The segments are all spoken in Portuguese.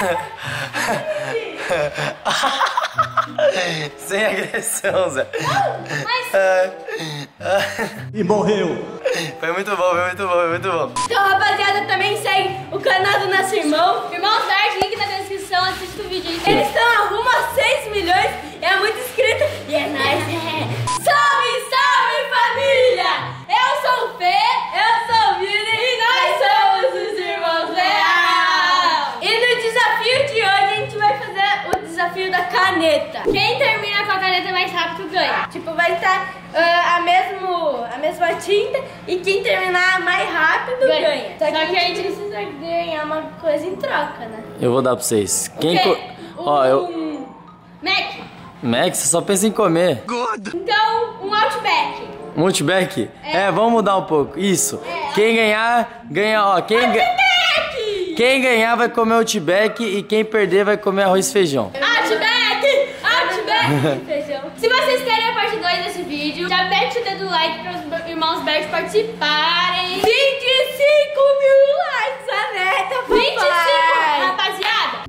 Sem agressão, Zé. E morreu. Foi muito bom, foi muito bom, foi muito bom. Então, rapaziada, também segue o canal do nosso irmão. Irmão Zé, link na descrição, assiste o vídeo aí. Eles estão rumo a 6 milhões, é muito inscrito e é nóis, Salve, salve, família! Eu sou o Fê, eu sou o Vini e nós somos os irmãos Leal. E no desafio de hoje a gente vai fazer o desafio da caneta. Quem termina com a caneta mais rápido ganha. Tipo, vai estar a mesma tinta e quem terminar mais rápido ganha. Só que a gente precisa ganhar uma coisa em troca, né? Eu vou dar pra vocês. Mac, você só pensa em comer. Então, um Outback. Um Outback? Vamos mudar um pouco. Isso. Quem ganhar, ganha, ó. Quem ganhar vai comer Outback e quem perder vai comer arroz e feijão. Outback e feijão. Se vocês querem a parte 2 desse vídeo, já mete o dedo no like para os irmãos Berg participarem. 25 mil likes, a meta, papai. 25, rapaziada.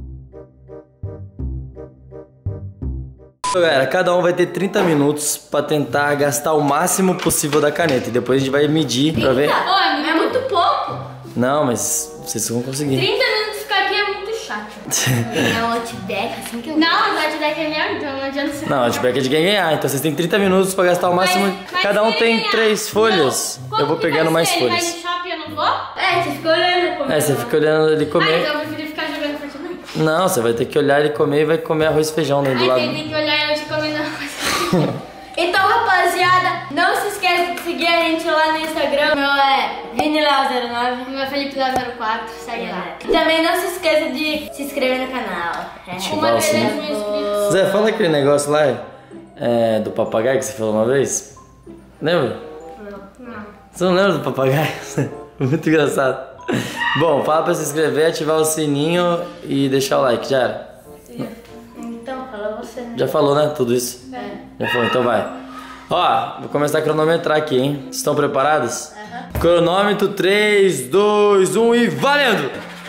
Galera, cada um vai ter 30 minutos pra tentar gastar o máximo possível da caneta. E depois a gente vai medir pra ver. Oh, é muito pouco. Não, mas vocês vão conseguir. 30 minutos ficar aqui é muito chato. É um Outback, assim que eu... Não, o Outback é meu, então não adianta ser... Não, o Outback é de quem ganhar. Então vocês têm 30 minutos pra gastar o máximo. Cada um tem 3 folhas. Não. Eu vou pegando mais Ele vai folhas. no shopping e eu não vou? Você fica olhando comer. Você fica olhando ele comer. Então eu prefiro ficar jogando Fortnite. Não, você vai ter que olhar ele comer e vai comer arroz e feijão dentro do lado. Tem que olhar eu te comendo. Então, rapaziada, não se esqueça de seguir a gente lá no Instagram. O meu é ViniLeal09. O meu é FelipeLeal04. Segue lá. E também não se esqueça de se inscrever no canal. Ativar o sininho. Zé, fala aquele negócio lá do papagaio que você falou uma vez. Lembra? Não. Você não lembra do papagaio? Muito engraçado. Bom, fala pra se inscrever, ativar o sininho e deixar o like, já era? Então, fala você, né? Já falou, né? Tudo isso? Já falou, então vai. Ó, vou começar a cronometrar aqui, hein? Estão preparados? Cronômetro 3, 2, 1 e valendo!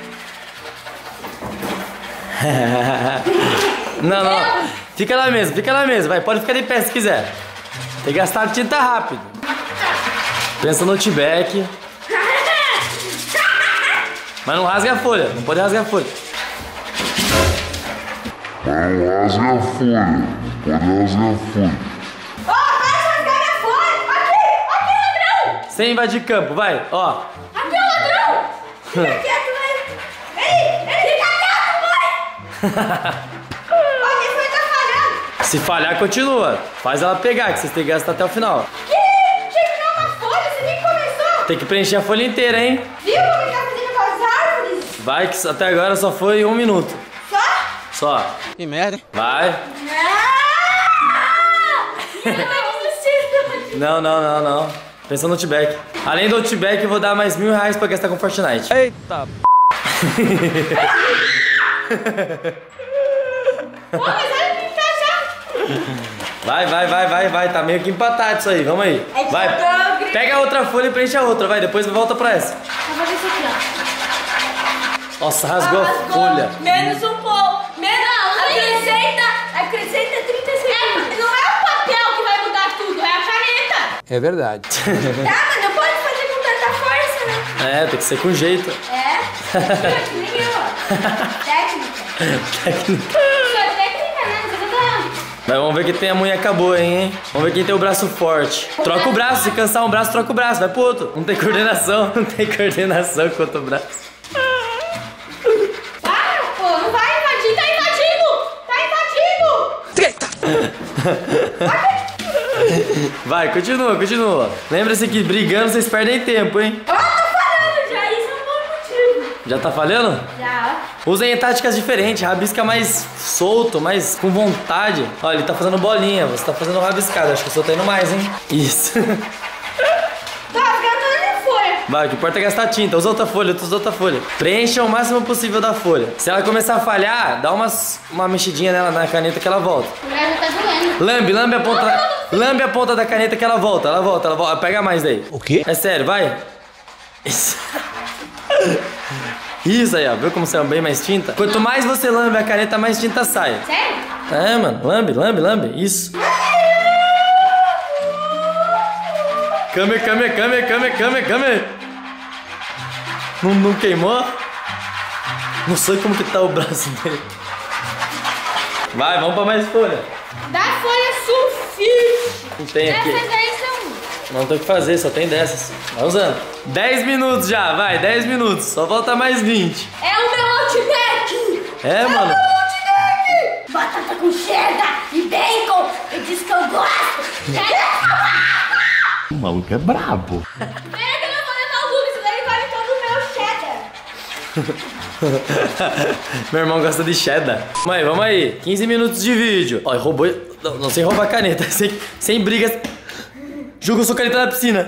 Não. Fica lá mesmo, vai. Pode ficar de pé se quiser. Tem que gastar tinta rápido. Pensa no Outback. Mas não rasga a folha, não pode rasgar a folha. Não rasga a folha, pode rasgar a folha. Vai rasgar minha folha! Aqui, ladrão! Sem invadir campo, vai, ó. Aqui, ladrão! Fica quieto, vai! Ei, fica quieto, vai! Olha, foi tá falhando! Se falhar, continua. Faz ela pegar, que vocês têm que gastar até o final. Terminou uma folha, você nem começou! Tem que preencher a folha inteira, hein? Viu como ele tá fazendo com as árvores? Vai, que até agora só foi 1 minuto. Só. Que merda, hein? Vai. Não. Pensa no Outback. Além do Outback, eu vou dar mais R$1.000 pra gastar com Fortnite. Eita. Pô, mas olha que tá já! Vai. Tá meio que empatado isso aí. Vamos aí. Vai. Pega a outra folha e preenche a outra. Vai, depois volta pra essa. Vou fazer isso aqui, ó. Nossa, rasgou a folha. Menos um pouco. Acrescenta 30 segundos. Não é o papel que vai mudar tudo, é a caneta. É verdade. Tá, mas não pode fazer com tanta força, né? Tem que ser com jeito. Que nem eu, ó. Técnica. Só técnica, né? Não precisa. Mas vamos ver quem tem a munheca boa, hein? Vamos ver quem tem o braço forte. Troca o braço, se cansar um braço, troca o braço. Vai pro outro. Não tem coordenação contra o braço. Não vai invadir, tá invadindo! Vai, continua. Lembra-se que brigando vocês perdem tempo, hein? Tô falhando já, isso é um bom motivo. Já tá falhando? Já. Usem táticas diferentes, rabisca mais solto, mais com vontade. Olha, ele tá fazendo bolinha, você tá fazendo rabiscado. Acho que o seu tá indo mais, hein? Isso. Tô rasgando a minha folha. Vai, o que importa é gastar tinta. Usa outra folha. Preencha o máximo possível da folha. Se ela começar a falhar, dá uma mexidinha nela na caneta que ela volta. O braço tá doendo. Lambe a ponta da caneta que ela volta. Pega mais daí. O quê? É sério, vai. Isso aí, ó. Viu como saiu bem mais tinta? Quanto mais você lambe a caneta, mais tinta sai. Sério? É, mano. Lambe, lambe, lambe. Isso. Came. Não queimou? Não sei como que tá o braço dele. Vai, vamos pra mais folha. Dá folha sulfite. Não tem aqui. Essas aí são... Não tem o que fazer, só tem dessas. Vai usando. 10 minutos já, vai, 10 minutos. Só falta mais 20. É o meu Outback. É, mano. É o meu Outback. Batata com cheddar e bacon. Eu disse que eu gosto. O maluco é brabo. Pera que eu não vou levar o Lucas, senão ele vai me todo o meu cheddar. Meu irmão gosta de cheddar. Mãe, vamos aí. 15 minutos de vídeo. Ó, roubou. Não, sem roubar a caneta. Sem brigas. Joga sua caneta na piscina.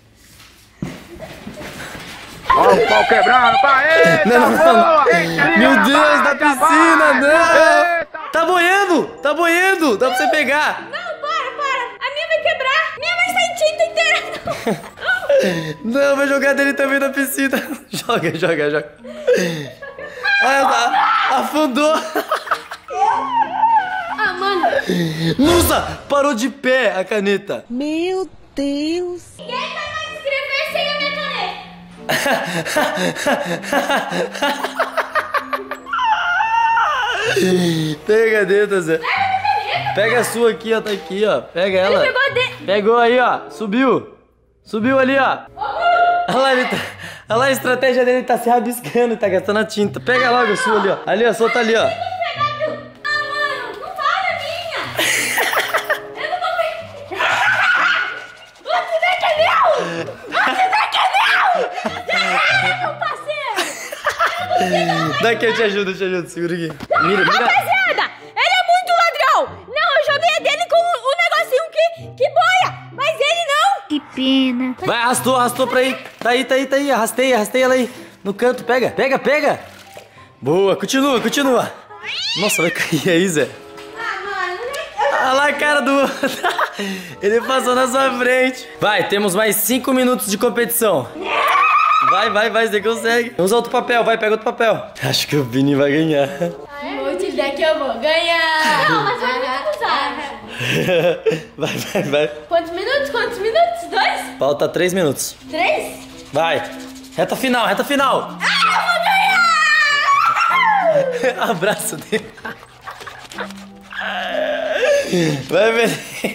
Ó o pau quebrando, pá, eita, Não. boa! Meu Deus, da piscina, não! Eita. Tá boiando! Tá boiando! Dá pra você pegar! Não, para. A minha vai quebrar. Minha vai sair tinta inteira. Não, vai jogar dele também na piscina. Joga. Olha, afundou. Ah, mano. Nossa, parou de pé a caneta. Meu Deus! Quem vai mais escrever sem a minha caneta? Pega a caneta, Zé. Pega a sua aqui, ó. Tá aqui, ó. Pega ela. Ele pegou a dele. Pegou aí, ó. Subiu ali, ó. Olha lá, olha lá, a estratégia dele tá se rabiscando, tá gastando a tinta. Pega logo a sua ali, ó. Ali, ó, solta ali, ó. Ah, mano, não fala a minha. Eu não vou pegar. O Outback é meu. O Outback é meu, parceiro. Daqui eu te ajudo, segura aqui. Mira. Rapaziada, ele é muito ladrão. Não, eu joguei a dele com o negocinho que boia, mas ele não. Que pena. Vai, arrastou pra aí. Tá aí. Arrastei ela aí. No canto, pega. Boa, continua. Nossa, vai cair aí, Zé. Ah, mano. Olha lá a cara do outro. Ele passou na sua frente. Vai, temos mais 5 minutos de competição. Vai, você consegue. Usa outro papel, vai, pega outro papel. Acho que o Vini vai ganhar. O Outback eu vou ganhar. Não, mas vai muito usar. Vai. Quantos minutos? 2? Falta 3 minutos. 3? Vai. Reta final. Ah, eu vou ganhar! Abraço dele. Vai, Vini.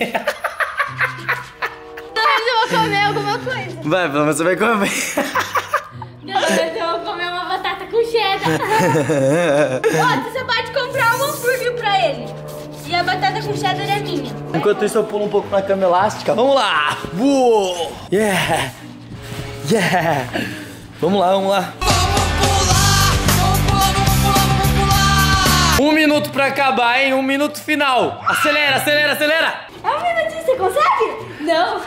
Eu vou comer alguma coisa. Vai, você vai comer. Eu vou comer uma batata com cheddar. Ó, você pode comprar um hambúrguer pra ele. E a batata com cheddar é minha. Enquanto isso, eu pulo um pouco na cama elástica. Vamos lá! Uou! Yeah! Vamos lá! Vamos pular! 1 minuto pra acabar, hein? 1 minuto final! Acelera! É 1 minutinho, você consegue? Não.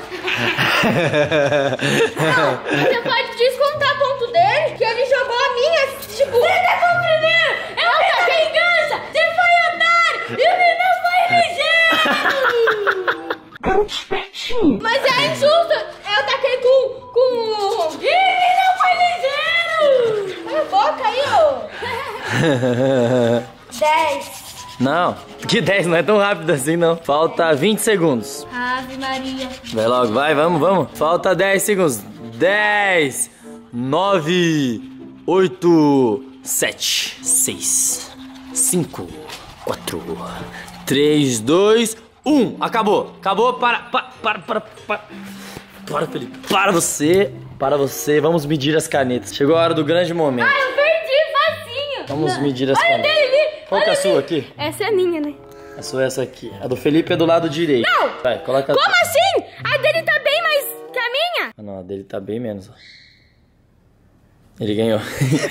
Você pode descontar ponto dele, que ele jogou a minha, tipo... Você pegou primeiro! Eu taquei vingança! Você foi otário! E o menino foi ligeiro! Garoto espertinho! Mas é injusto! Eu taquei com... E o menino foi ligeiro! Olha a boca aí, ó! 10. Não, que 10 não é tão rápido assim, não. Falta 20 segundos. Ave Maria. Vai logo, vai, vamos. Falta 10 segundos. 10, 9, 8, 7, 6, 5, 4, 3, 2, 1. Acabou. Para, Felipe. Para você. Vamos medir as canetas. Chegou a hora do grande momento. Ah, eu perdi facinho. Vamos medir as Olha canetas. dele ali. Qual que é a sua aqui? Essa é minha, né? A sua é essa aqui. A do Felipe é do lado direito. Não! Vai, coloca. Como assim? A dele tá bem mais que a minha. Ah, não, a dele tá bem menos. Ó. Ele ganhou.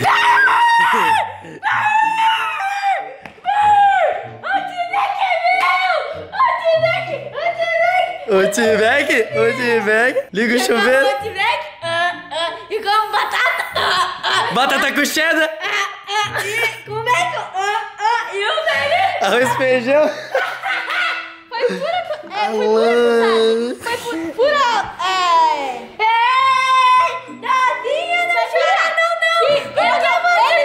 O T-Bag. Liga o chuveiro. E como batata. Batata com cheddar. E com bacon. E o velho. Arroz e feijão. Foi pura... foi pura... Davinha na chora. Não. Eu já vou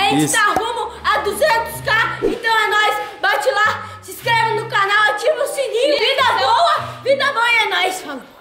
gente Isso. tá rumo a 200k, então é nóis. Bate lá, se inscreve no canal, ativa o sininho. Vida boa e é nóis, falou.